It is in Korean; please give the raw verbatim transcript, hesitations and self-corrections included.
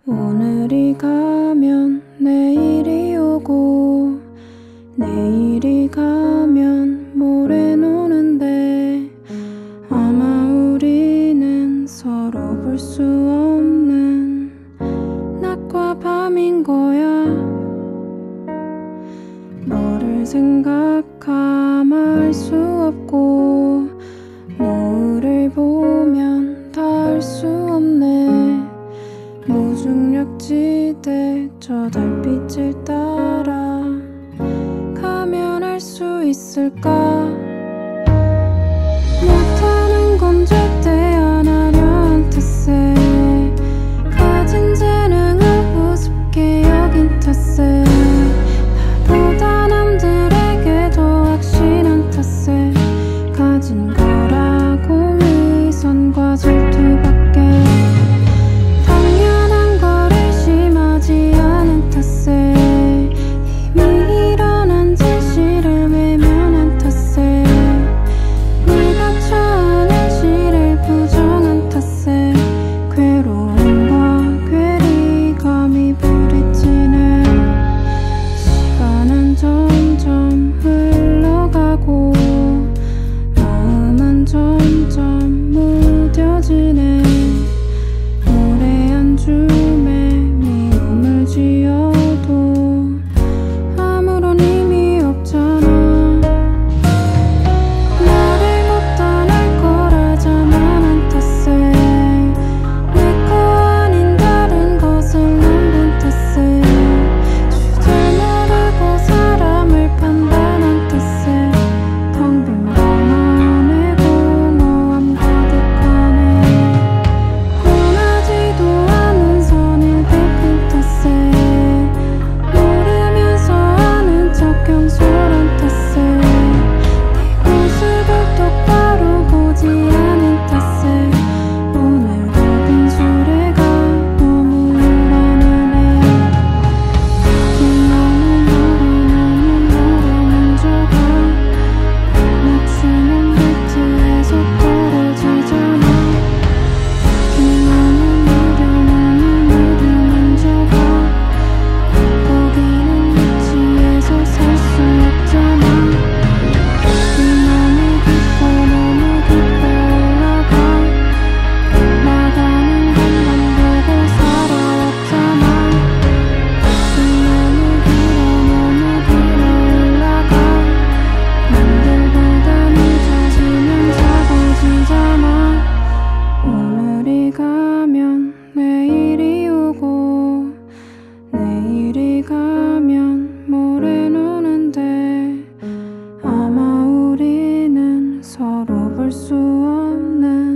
오늘이 가면 내일이 오고 내일이 가면 모레 노는데 아마 우리는 서로 볼 수 없는 낮과 밤인 거야. 너를 생각하마 알 수 없고 노을을 보면 닿을 수 없네. 무중력지대 저 달빛을 따라 가면 알 수 있을까? 못하는 건 절대 안 하려는 탓에 가진 재능을 우습게 여긴 탓에 나보다 남들에게 더 확신한 탓에 가진 거라고 위선과 질투밖에 당연한 걸 의심하지 않은 탓에 이미 일어난 진실을 외면한 탓에 네가 처한 현실을 부정한 탓에 괴로움과 괴리감이 부딪히네. 시간은 점점 흘러가고 마음은 점점 무뎌지네. 오래 한 줌에 미움을 지어도 아무런 의미 없잖아. 나를 못 떠날 거라자만한 탓에 내 거 아닌 다른 것을 넘본 탓에 주제 모르고 사람을 판단한 탓에 텅 빈 방 안에 공허함 가득하네. 원하지도 않은 선을 베푼 탓에 모르면서 아는 척 경솔한 탓에 네 모습을 똑바로 보지 않은 탓에 오늘도 빈수레가 너무 요란하네. 긴 너는 너를 너를 만져가 맞추는 벨트에서 떨어지잖아. 긴 너는 너를 너를 만져가 거기는 위치에서 살 수 없잖아. 긴 너무 깊어 너무 깊어 올라가 나가는 것만 보고 살아왔잖아. 긴 너무 길어 너무 길어 올라가 남들보다 늦어지면 작아지잖아. 오늘이 가면 내일이 오고 내일이 가면 모레 노는데 아마 우리는 서로 볼 수 없는